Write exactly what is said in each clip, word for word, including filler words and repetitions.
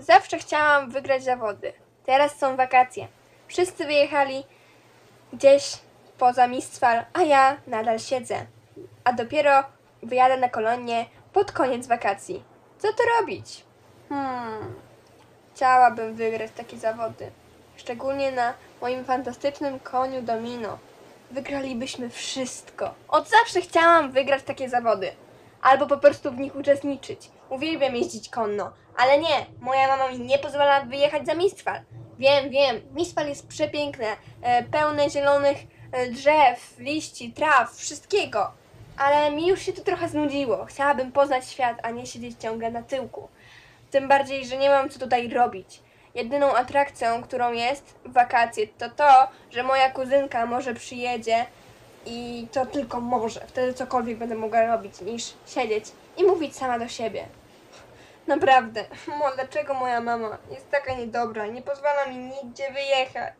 Zawsze chciałam wygrać zawody. Teraz są wakacje. Wszyscy wyjechali gdzieś poza Mistfall, a ja nadal siedzę. A dopiero wyjadę na kolonię pod koniec wakacji. Co to robić? Hmm... Chciałabym wygrać takie zawody. Szczególnie na moim fantastycznym koniu Domino. Wygralibyśmy wszystko. Od zawsze chciałam wygrać takie zawody. Albo po prostu w nich uczestniczyć. Uwielbiam jeździć konno. Ale nie, moja mama mi nie pozwala wyjechać za Mistfall. Wiem, wiem, Mistfall jest przepiękne. E, pełne zielonych e, drzew, liści, traw, wszystkiego. Ale mi już się to trochę znudziło. Chciałabym poznać świat, a nie siedzieć ciągle na tyłku. Tym bardziej, że nie mam co tutaj robić. Jedyną atrakcją, którą jest w wakacje, to to, że moja kuzynka może przyjedzie i to tylko może. Wtedy cokolwiek będę mogła robić, niż siedzieć i mówić sama do siebie. Naprawdę, mo, dlaczego moja mama jest taka niedobra i nie pozwala mi nigdzie wyjechać?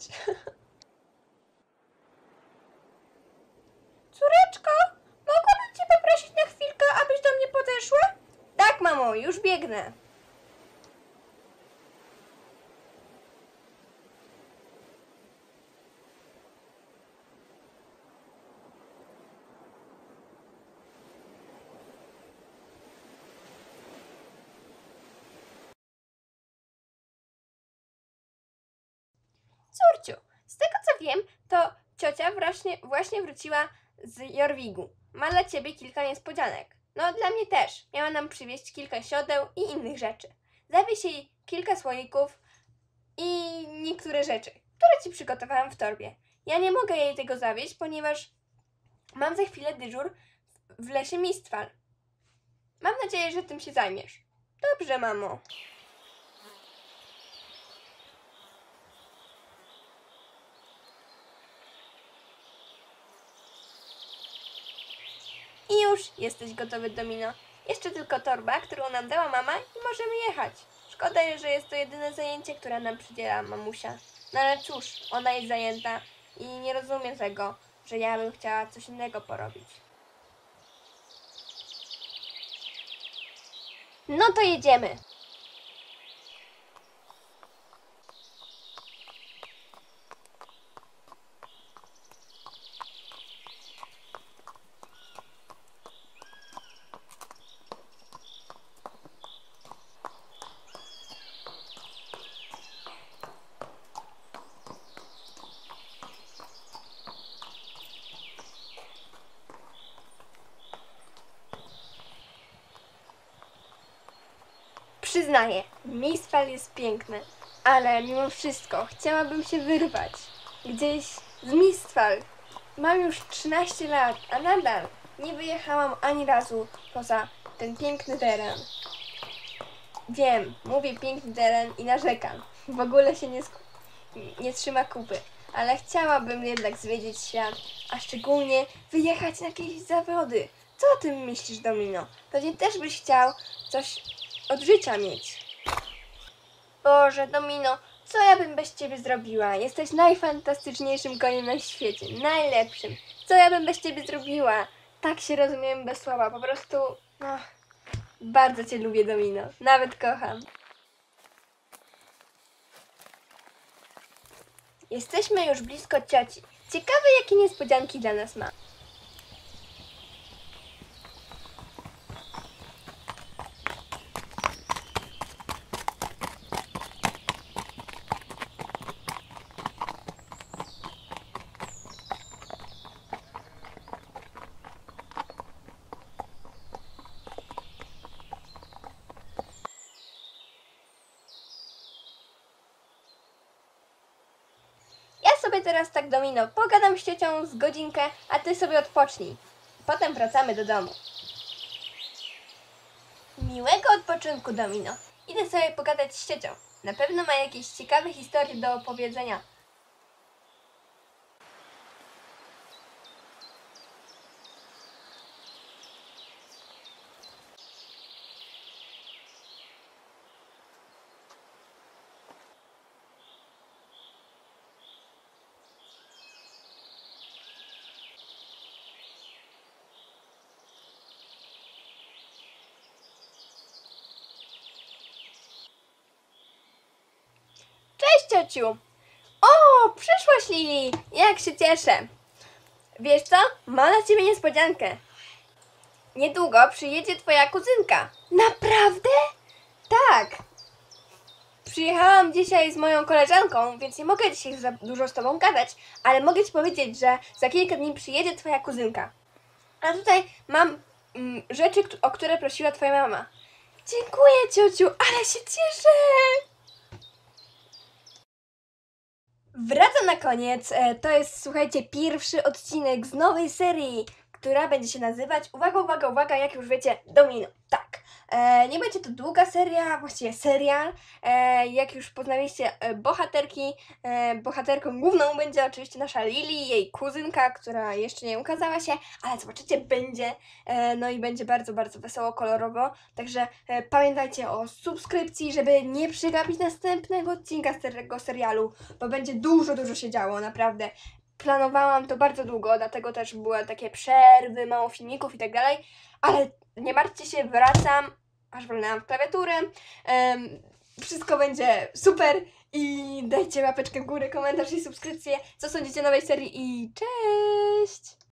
Córeczko, mogłabym cię poprosić na chwilkę, abyś do mnie podeszła? Tak, mamo, już biegnę. Córciu, z tego co wiem, to ciocia właśnie, właśnie wróciła z Jorwigu. Ma dla ciebie kilka niespodzianek. No, dla mnie też. Miała nam przywieźć kilka siodeł i innych rzeczy. Zawieź jej kilka słoików i niektóre rzeczy, które ci przygotowałam w torbie. Ja nie mogę jej tego zawieźć, ponieważ mam za chwilę dyżur w lesie Mistfall. Mam nadzieję, że tym się zajmiesz. Dobrze, mamo. I już jesteś gotowy, Domino. Jeszcze tylko torba, którą nam dała mama i możemy jechać. Szkoda, że jest to jedyne zajęcie, które nam przydziela mamusia. No ale cóż, ona jest zajęta i nie rozumie tego, że ja bym chciała coś innego porobić. No to jedziemy. Przyznaję, Mistfall jest piękny, ale mimo wszystko chciałabym się wyrwać. Gdzieś z Mistfall. Mam już trzynaście lat, a nadal nie wyjechałam ani razu poza ten piękny teren. Wiem, mówię piękny teren i narzekam. W ogóle się nie, nie trzyma kupy. Ale chciałabym jednak zwiedzić świat, a szczególnie wyjechać na jakieś zawody. Co o tym myślisz, Domino? Pewnie też byś chciał coś od życia mieć. Boże, Domino, co ja bym bez ciebie zrobiła? Jesteś najfantastyczniejszym koniem na świecie, najlepszym. Co ja bym bez ciebie zrobiła? Tak się rozumiem bez słowa, po prostu... No, bardzo cię lubię, Domino, nawet kocham. Jesteśmy już blisko cioci. Ciekawe, jakie niespodzianki dla nas ma. Sobie teraz tak, Domino, pogadam z ciocią z godzinkę, a ty sobie odpocznij. Potem wracamy do domu. Miłego odpoczynku, Domino. Idę sobie pogadać z ciocią. Na pewno ma jakieś ciekawe historie do opowiedzenia. ciociu. O, przyszłaś, Lili. Jak się cieszę. Wiesz co? Mam dla ciebie niespodziankę. Niedługo przyjedzie twoja kuzynka. Naprawdę? Tak. Przyjechałam dzisiaj z moją koleżanką, więc nie mogę dzisiaj za dużo z tobą gadać, ale mogę ci powiedzieć, że za kilka dni przyjedzie twoja kuzynka. A tutaj mam mm, rzeczy, o które prosiła twoja mama. Dziękuję, ciociu, ale się cieszę! Wracam na koniec. E, To jest, słuchajcie, pierwszy odcinek z nowej serii, która będzie się nazywać, uwaga, uwaga, uwaga, jak już wiecie, Domino. Tak. E, nie będzie to długa seria, właściwie serial. E, jak już poznaliście e, bohaterki, e, bohaterką główną będzie oczywiście nasza Lili, jej kuzynka, która jeszcze nie ukazała się, ale zobaczycie, będzie. E, no i będzie bardzo, bardzo wesoło, kolorowo. Także e, pamiętajcie o subskrypcji, żeby nie przegapić następnego odcinka z tego serialu, bo będzie dużo, dużo się działo, naprawdę. Planowałam to bardzo długo, dlatego też były takie przerwy, mało filmików i tak dalej, ale nie martwcie się, wracam, aż walnęłam w klawiaturę, um, wszystko będzie super i dajcie łapeczkę w górę, komentarz i subskrypcję, co sądzicie o nowej serii i cześć!